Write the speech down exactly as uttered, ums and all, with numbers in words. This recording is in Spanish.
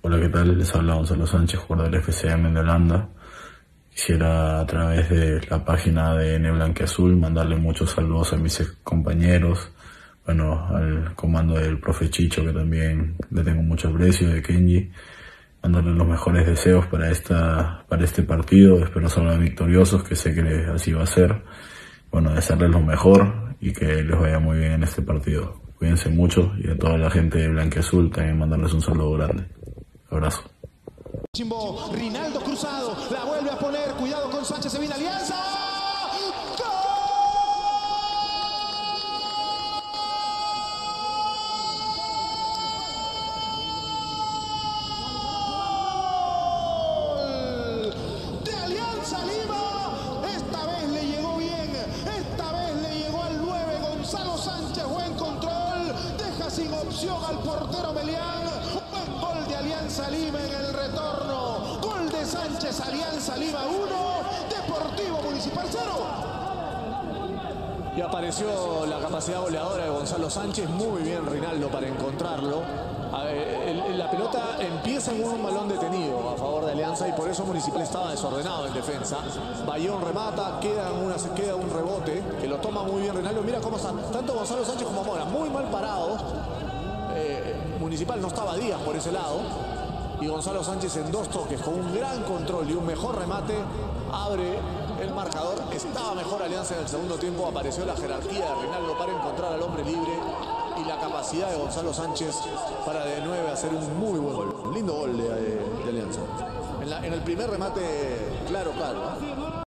Hola, ¿qué tal? Les habla Gonzalo Sánchez, jugador del F C M de Holanda. Quisiera a través de la página de N Blanquiazul mandarle muchos saludos a mis compañeros, bueno, al comando del profe Chicho, que también le tengo mucho aprecio, de Kenji, mandarle los mejores deseos para esta para este partido. Espero salgan victoriosos, que sé que así va a ser. Bueno, desearles lo mejor y que les vaya muy bien en este partido. Cuídense mucho, y a toda la gente de Blanquiazul también mandarles un saludo grande. Abrazo. Rinaldo cruzado, la vuelve a poner, cuidado con Sánchez, se viene Alianza. ¡Gol de Alianza Lima! Esta vez le llegó bien, esta vez le llegó al nueve Gonzalo Sánchez, buen control, deja sin opción al portero Melián. Buen gol de Alianza Lima en el retorno. Gol de Sánchez, Alianza Lima uno, Deportivo Municipal cero. Y apareció la capacidad goleadora de Gonzalo Sánchez. Muy bien Rinaldo para encontrarlo. A ver, el, el, la pelota empieza en un balón detenido a favor de Alianza y por eso Municipal estaba desordenado en defensa. Bayón remata, queda, una, queda un rebote que lo toma muy bien Rinaldo. Mira cómo están tanto Gonzalo Sánchez como Mora, muy mal parados. Eh, Municipal no estaba Díaz por ese lado. Y Gonzalo Sánchez en dos toques, con un gran control y un mejor remate, abre el marcador. Estaba mejor Alianza en el segundo tiempo. Apareció la jerarquía de Rinaldo para encontrar al hombre libre y la capacidad de Gonzalo Sánchez para de nueve hacer un muy buen gol. Un lindo gol de, de, de Alianza. En, la, en el primer remate, claro, claro, ¿no?